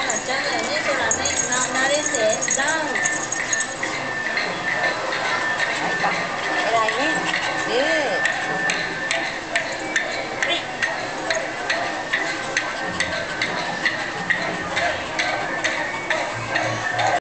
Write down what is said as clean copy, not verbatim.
တာကျမ်းတယ်နင့်ဆိုတာနင့်နောင်နာလေးစေဇာ